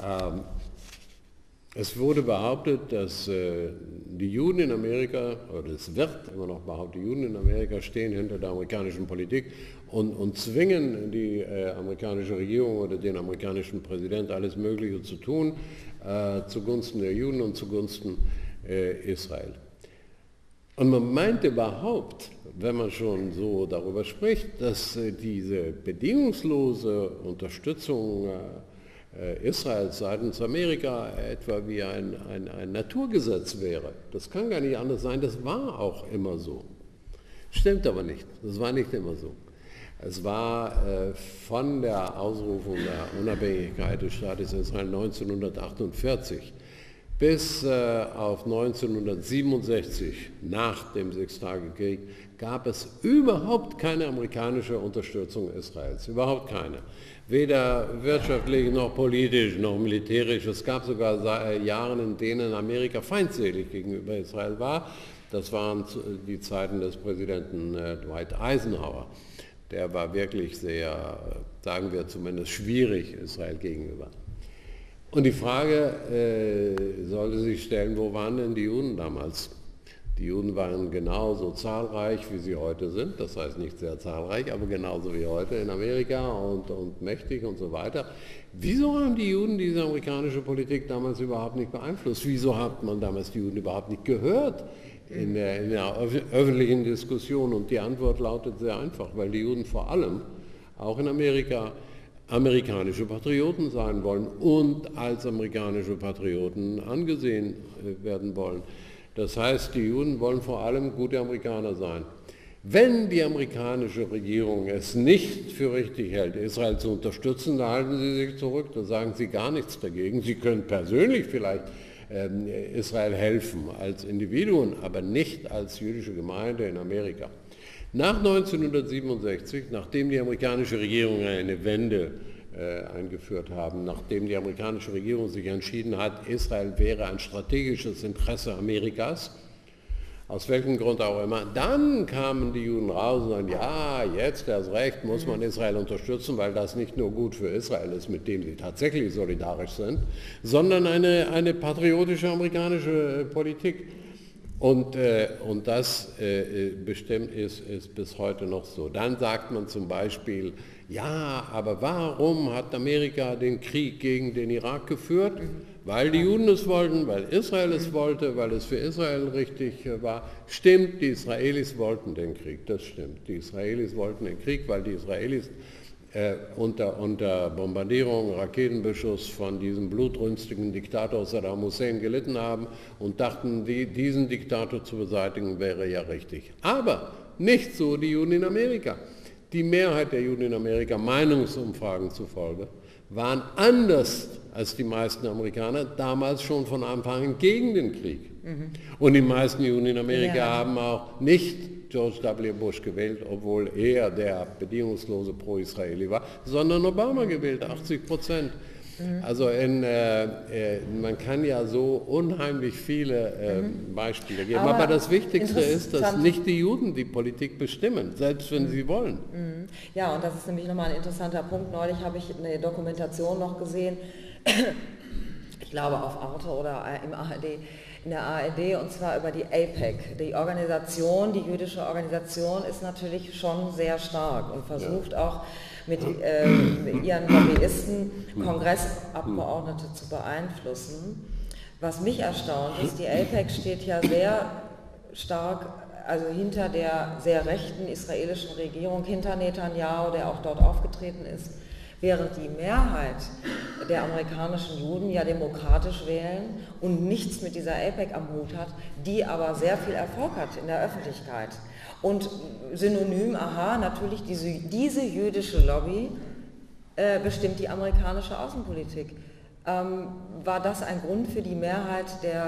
Es wurde behauptet, dass die Juden in Amerika, oder es wird immer noch behauptet, die Juden in Amerika stehen hinter der amerikanischen Politik und zwingen die amerikanische Regierung oder den amerikanischen Präsidenten alles Mögliche zu tun, zugunsten der Juden und zugunsten Israel. Und man meint überhaupt, wenn man schon so darüber spricht, dass diese bedingungslose Unterstützung Israels seitens Amerika etwa wie ein Naturgesetz wäre. Das kann gar nicht anders sein, das war auch immer so. Stimmt aber nicht, das war nicht immer so. Es war von der Ausrufung der Unabhängigkeit des Staates Israel 1948 bis auf 1967, nach dem Sechstagekrieg, gab es überhaupt keine amerikanische Unterstützung Israels, überhaupt keine. Weder wirtschaftlich noch politisch noch militärisch. Es gab sogar Jahre, in denen Amerika feindselig gegenüber Israel war. Das waren die Zeiten des Präsidenten Dwight Eisenhower. Der war wirklich sehr, sagen wir zumindest, schwierig Israel gegenüber. Und die Frage sollte sich stellen, wo waren denn die Juden damals? Die Juden waren genauso zahlreich, wie sie heute sind, das heißt nicht sehr zahlreich, aber genauso wie heute in Amerika und mächtig und so weiter. Wieso haben die Juden diese amerikanische Politik damals überhaupt nicht beeinflusst? Wieso hat man damals die Juden überhaupt nicht gehört in der öffentlichen Diskussion? Und die Antwort lautet sehr einfach, weil die Juden vor allem, auch in Amerika, amerikanische Patrioten sein wollen und als amerikanische Patrioten angesehen werden wollen. Das heißt, die Juden wollen vor allem gute Amerikaner sein. Wenn die amerikanische Regierung es nicht für richtig hält, Israel zu unterstützen, dann halten sie sich zurück, da sagen sie gar nichts dagegen. Sie können persönlich vielleicht Israel helfen als Individuen, aber nicht als jüdische Gemeinde in Amerika. Nach 1967, nachdem die amerikanische Regierung eine Wende eingeführt haben, nachdem die amerikanische Regierung sich entschieden hat, Israel wäre ein strategisches Interesse Amerikas, aus welchem Grund auch immer, dann kamen die Juden raus und sagen, ja, jetzt erst recht muss man Israel unterstützen, weil das nicht nur gut für Israel ist, mit dem sie tatsächlich solidarisch sind, sondern eine patriotische amerikanische Politik. Und das bestimmt ist bis heute noch so. Dann sagt man zum Beispiel, ja, aber warum hat Amerika den Krieg gegen den Irak geführt? Weil die Juden es wollten, weil Israel es wollte, weil es für Israel richtig war. Stimmt, die Israelis wollten den Krieg, das stimmt. Die Israelis wollten den Krieg, weil die Israelis unter Bombardierung, Raketenbeschuss von diesem blutrünstigen Diktator Saddam Hussein gelitten haben und dachten, diesen Diktator zu beseitigen wäre ja richtig. Aber nicht so die Juden in Amerika. Die Mehrheit der Juden in Amerika, Meinungsumfragen zufolge, waren anders als die meisten Amerikaner damals schon von Anfang an gegen den Krieg. Und die meisten Juden in Amerika haben auch nicht George W. Bush gewählt, obwohl er der bedingungslose Pro-Israeli war, sondern Obama gewählt, 80%. Also man kann ja so unheimlich viele Beispiele geben. Aber das Wichtigste ist, dass nicht die Juden die Politik bestimmen, selbst wenn sie wollen. Ja, und das ist nämlich nochmal ein interessanter Punkt. Neulich habe ich eine Dokumentation noch gesehen, ich glaube auf Arte oder in der ARD, und zwar über die AIPAC. Die Organisation, die jüdische Organisation ist natürlich schon sehr stark und versucht auch mit ihren Lobbyisten Kongressabgeordnete zu beeinflussen. Was mich erstaunt ist, die AIPAC steht ja sehr stark hinter der sehr rechten israelischen Regierung, hinter Netanyahu, der auch dort aufgetreten ist, während die Mehrheit der amerikanischen Juden ja demokratisch wählen und nichts mit dieser AIPAC am Hut hat, die aber sehr viel Erfolg hat in der Öffentlichkeit. Und synonym, natürlich, diese jüdische Lobby bestimmt die amerikanische Außenpolitik. War das ein Grund für die Mehrheit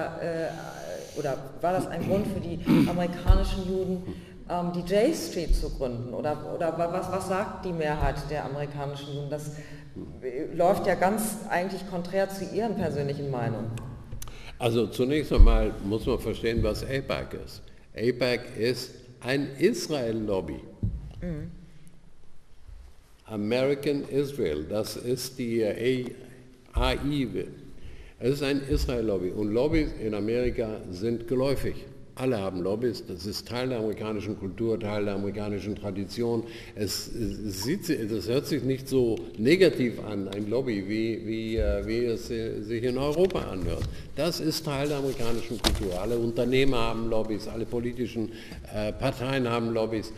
oder war das ein Grund für die amerikanischen Juden, die J Street zu gründen? Oder was sagt die Mehrheit der amerikanischen Juden? Das läuft ja ganz eigentlich konträr zu ihren persönlichen Meinungen. Also zunächst einmal muss man verstehen, was AIPAC ist. AIPAC ist ein Israel-Lobby. American Israel, das ist die AI. Es ist ein Israel-Lobby und Lobbys in Amerika sind geläufig. Alle haben Lobbys, das ist Teil der amerikanischen Kultur, Teil der amerikanischen Tradition. Das hört sich nicht so negativ an, ein Lobby, wie es sich in Europa anhört. Das ist Teil der amerikanischen Kultur. Alle Unternehmer haben Lobbys, alle politischen Parteien haben Lobbys.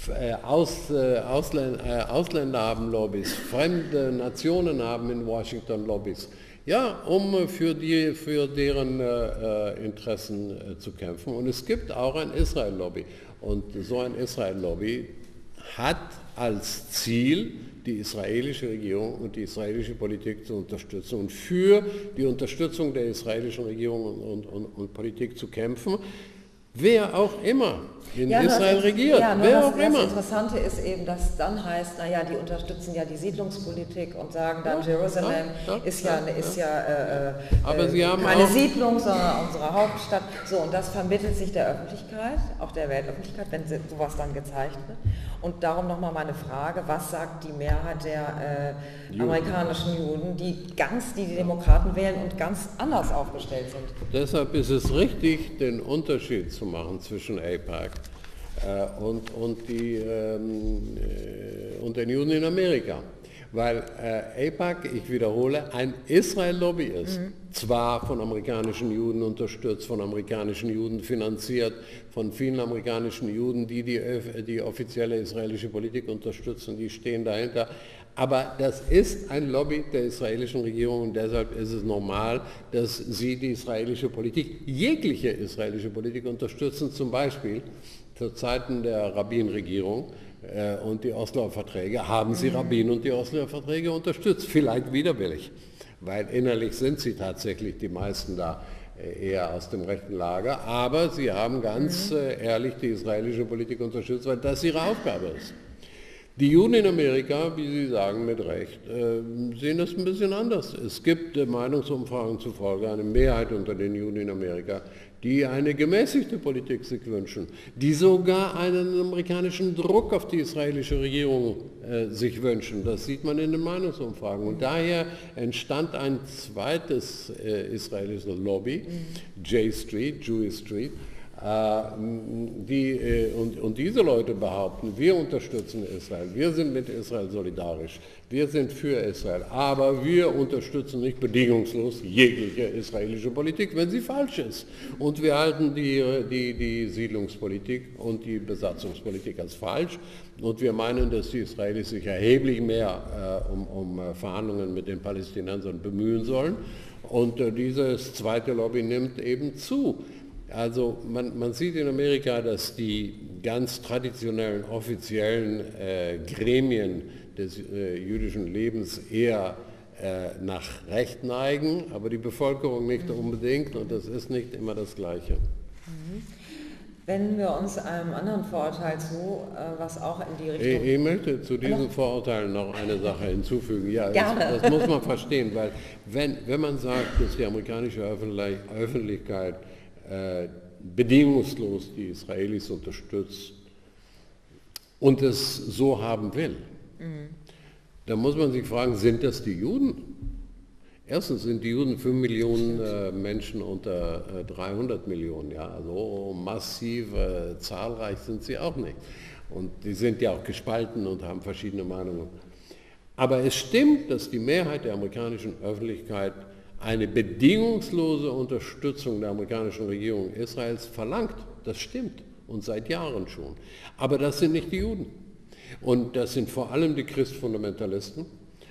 Ausländer haben Lobbys, fremde Nationen haben in Washington Lobbys. Ja, um für deren Interessen zu kämpfen. Und es gibt auch ein Israel-Lobby. Und so ein Israel-Lobby hat als Ziel, die israelische Regierung und die israelische Politik zu unterstützen und für die Unterstützung der israelischen Regierung und Politik zu kämpfen. Wer auch immer in Israel regiert, wer auch immer. Das Interessante ist eben, dass dann heißt, naja, die unterstützen ja die Siedlungspolitik und sagen dann, Jerusalem ist ja aber sie haben keine auch Siedlung, sondern unsere Hauptstadt. So, und das vermittelt sich der Öffentlichkeit, auch der Weltöffentlichkeit, wenn sowas dann gezeigt wird. Und darum nochmal meine Frage, was sagt die Mehrheit der amerikanischen Juden, die die Demokraten wählen und ganz anders aufgestellt sind? Deshalb ist es richtig, den Unterschied zu machen zwischen AIPAC und den Juden in Amerika. Weil AIPAC, ich wiederhole, ein Israel-Lobby ist. Zwar von amerikanischen Juden unterstützt, von amerikanischen Juden finanziert, von vielen amerikanischen Juden, die offizielle israelische Politik unterstützen, die stehen dahinter. Aber das ist ein Lobby der israelischen Regierung und deshalb ist es normal, dass sie die israelische Politik, jegliche israelische Politik unterstützen, zum Beispiel zu Zeiten der Rabin-Regierung und die Osloer Verträge, haben sie Rabin und die Osloer Verträge unterstützt, vielleicht widerwillig, weil innerlich sind sie tatsächlich die meisten da eher aus dem rechten Lager, aber sie haben ganz ehrlich die israelische Politik unterstützt, weil das ihre Aufgabe ist. Die Juden in Amerika, wie Sie sagen, mit Recht, sehen das ein bisschen anders. Es gibt Meinungsumfragen zufolge eine Mehrheit unter den Juden in Amerika, die eine gemäßigte Politik sich wünschen, die sogar einen amerikanischen Druck auf die israelische Regierung sich wünschen. Das sieht man in den Meinungsumfragen. Und daher entstand ein zweites israelisches Lobby, J Street, Jewish Street, und diese Leute behaupten, wir unterstützen Israel, wir sind mit Israel solidarisch, wir sind für Israel, aber wir unterstützen nicht bedingungslos jegliche israelische Politik, wenn sie falsch ist. Und wir halten die Siedlungspolitik und die Besatzungspolitik als falsch. Und wir meinen, dass die Israelis sich erheblich mehr um Verhandlungen mit den Palästinensern bemühen sollen. Und dieses zweite Lobby nimmt eben zu. Also man sieht in Amerika, dass die ganz traditionellen, offiziellen Gremien des jüdischen Lebens eher nach Recht neigen, aber die Bevölkerung nicht unbedingt und das ist nicht immer das Gleiche. Wenden wir uns einem anderen Vorurteil zu, was auch in die Richtung... Ich möchte zu diesen Vorurteilen noch eine Sache hinzufügen. Ja, das muss man verstehen, weil wenn man sagt, dass die amerikanische Öffentlichkeit bedingungslos die Israelis unterstützt und es so haben will, dann muss man sich fragen, sind das die Juden? Erstens sind die Juden 5 Millionen Menschen unter 300 Millionen, ja, also massiv zahlreich sind sie auch nicht. Und die sind ja auch gespalten und haben verschiedene Meinungen. Aber es stimmt, dass die Mehrheit der amerikanischen Öffentlichkeit eine bedingungslose Unterstützung der amerikanischen Regierung Israels verlangt. Das stimmt und seit Jahren schon. Aber das sind nicht die Juden. Und das sind vor allem die Christfundamentalisten,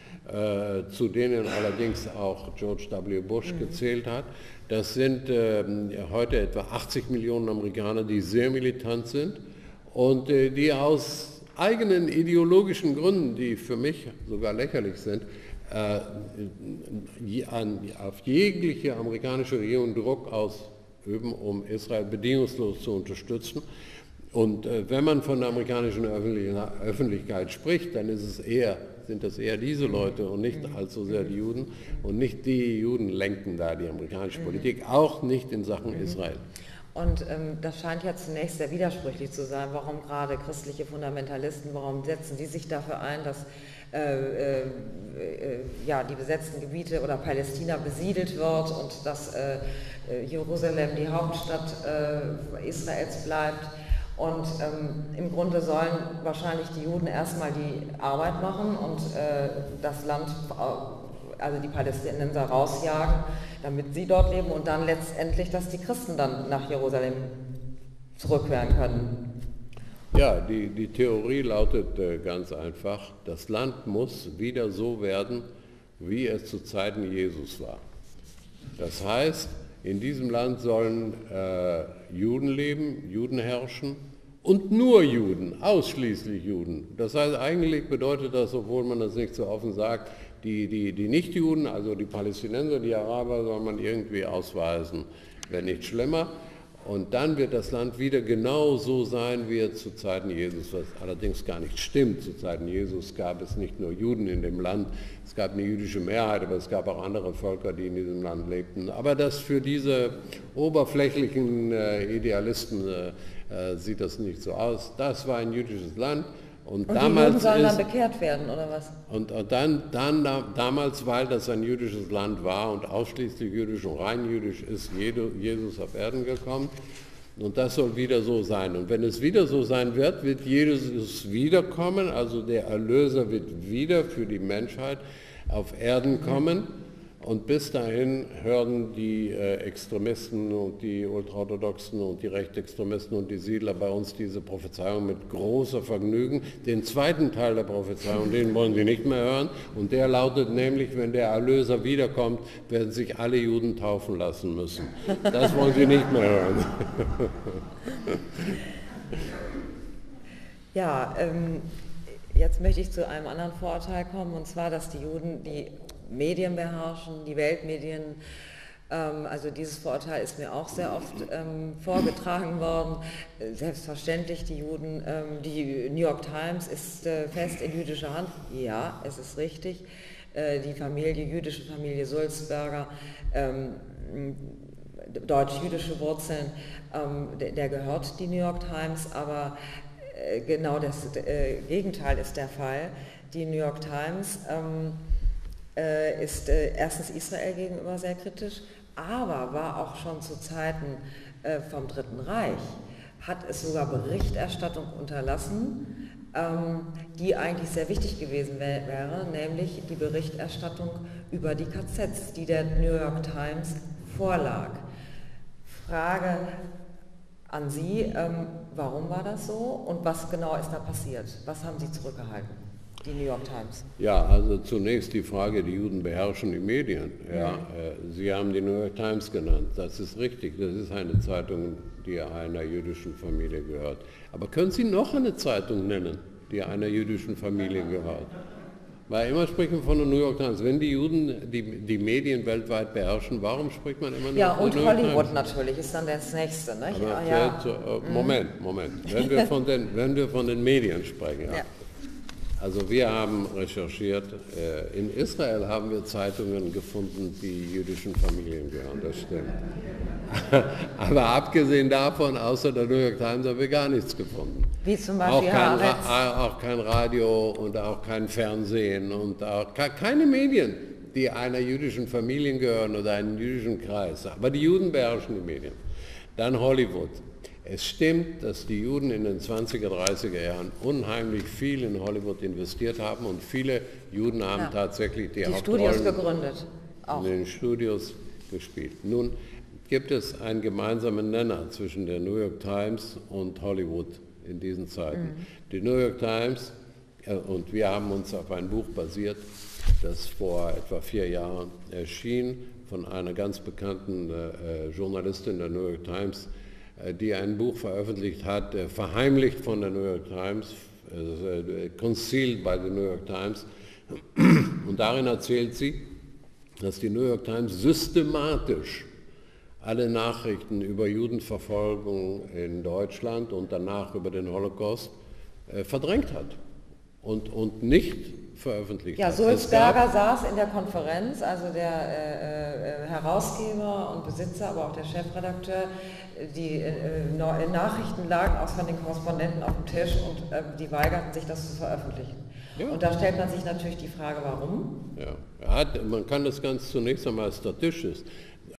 zu denen allerdings auch George W. Bush gezählt hat. Das sind heute etwa 80 Millionen Amerikaner, die sehr militant sind und die aus eigenen ideologischen Gründen, die für mich sogar lächerlich sind, auf jegliche amerikanische Regierung Druck ausüben, um Israel bedingungslos zu unterstützen. Und wenn man von der amerikanischen Öffentlichkeit spricht, dann sind das eher diese Leute und nicht allzu sehr die Juden. Und nicht die Juden lenken da die amerikanische Politik, auch nicht in Sachen Israel. Und das scheint ja zunächst sehr widersprüchlich zu sein. Warum gerade christliche Fundamentalisten, warum setzen die sich dafür ein, dass ja, die besetzten Gebiete oder Palästina besiedelt wird und dass Jerusalem die Hauptstadt Israels bleibt. Und im Grunde sollen wahrscheinlich die Juden erstmal die Arbeit machen und das Land, also die Palästinenser rausjagen, damit sie dort leben und dann letztendlich, dass die Christen dann nach Jerusalem zurückkehren können. Ja, die Theorie lautet ganz einfach, das Land muss wieder so werden, wie es zu Zeiten Jesus war. Das heißt, in diesem Land sollen Juden leben, Juden herrschen und nur Juden, ausschließlich Juden. Das heißt, eigentlich bedeutet das, obwohl man das nicht so offen sagt, die Nichtjuden, also die Palästinenser, die Araber, soll man irgendwie ausweisen, wenn nicht schlimmer. Und dann wird das Land wieder genau so sein, wie es zu Zeiten Jesus, was allerdings gar nicht stimmt. Zu Zeiten Jesus gab es nicht nur Juden in dem Land, es gab eine jüdische Mehrheit, aber es gab auch andere Völker, die in diesem Land lebten. Aber das für diese oberflächlichen Idealisten sieht das nicht so aus. Das war ein jüdisches Land. Und die Juden sollen dann bekehrt werden, oder was? Und dann damals, weil das ein jüdisches Land war und ausschließlich jüdisch und rein jüdisch, ist Jesus auf Erden gekommen. Und das soll wieder so sein. Und wenn es wieder so sein wird, wird Jesus wiederkommen, also der Erlöser wird wieder für die Menschheit auf Erden kommen. Und bis dahin hören die Extremisten und die Ultraorthodoxen und die Rechtsextremisten und die Siedler bei uns diese Prophezeiung mit großer Vergnügen. Den zweiten Teil der Prophezeiung, den wollen sie nicht mehr hören. Und der lautet nämlich, wenn der Erlöser wiederkommt, werden sich alle Juden taufen lassen müssen. Das wollen sie nicht mehr hören. Ja, jetzt möchte ich zu einem anderen Vorurteil kommen, und zwar, dass die Juden die Medien beherrschen, die Weltmedien. Also dieses Vorurteil ist mir auch sehr oft vorgetragen worden. Selbstverständlich, die Juden, die New York Times ist fest in jüdischer Hand. Ja, es ist richtig. Die jüdische Familie Sulzberger, deutsch-jüdische Wurzeln, der gehört die New York Times, aber genau das Gegenteil ist der Fall. Die New York Times ist erstens Israel gegenüber sehr kritisch, aber war auch schon zu Zeiten vom Dritten Reich, hat es sogar Berichterstattung unterlassen, die eigentlich sehr wichtig gewesen wäre, nämlich die Berichterstattung über die KZs, die der New York Times vorlag. Frage an Sie, warum war das so und was genau ist da passiert? Was haben Sie zurückgehalten? Die New York Times. Ja, also zunächst die Frage, die Juden beherrschen die Medien. Ja, Sie haben die New York Times genannt, das ist richtig, das ist eine Zeitung, die einer jüdischen Familie gehört. Aber können Sie noch eine Zeitung nennen, die einer jüdischen Familie gehört? Weil immer spricht man von der New York Times. Wenn die Juden die Medien weltweit beherrschen, warum spricht man immer nur von der New York Times? Ja, und Hollywood natürlich ist dann das Nächste. Nicht? Aber Moment. Wenn wir von den Medien sprechen, ja. Also wir haben recherchiert, in Israel haben wir Zeitungen gefunden, die jüdischen Familien gehören, das stimmt. Aber abgesehen davon, außer der New York Times, haben wir gar nichts gefunden. Wie zum Beispiel auch kein Radio und auch kein Fernsehen und auch keine Medien, die einer jüdischen Familie gehören oder einem jüdischen Kreis. Aber die Juden beherrschen die Medien. Dann Hollywood. Es stimmt, dass die Juden in den 20er, 30er Jahren unheimlich viel in Hollywood investiert haben und viele Juden haben tatsächlich die Hauptrollen Studios gegründet. Auch. In den Studios gespielt. Nun gibt es einen gemeinsamen Nenner zwischen der New York Times und Hollywood in diesen Zeiten. Die New York Times, und wir haben uns auf ein Buch basiert, das vor etwa 4 Jahren erschien, von einer ganz bekannten Journalistin der New York Times, die ein Buch veröffentlicht hat, verheimlicht von der New York Times, concealed by the New York Times. Und darin erzählt sie, dass die New York Times systematisch alle Nachrichten über Judenverfolgung in Deutschland und danach über den Holocaust verdrängt hat und nicht veröffentlicht hat. Ja, Sulzberger saß in der Konferenz, also der Herausgeber und Besitzer, aber auch der Chefredakteur. Die Nachrichten lagen auch von den Korrespondenten auf dem Tisch und die weigerten sich, das zu veröffentlichen. Ja. Und da stellt man sich natürlich die Frage, warum? Ja, man kann das ganz zunächst einmal statistisch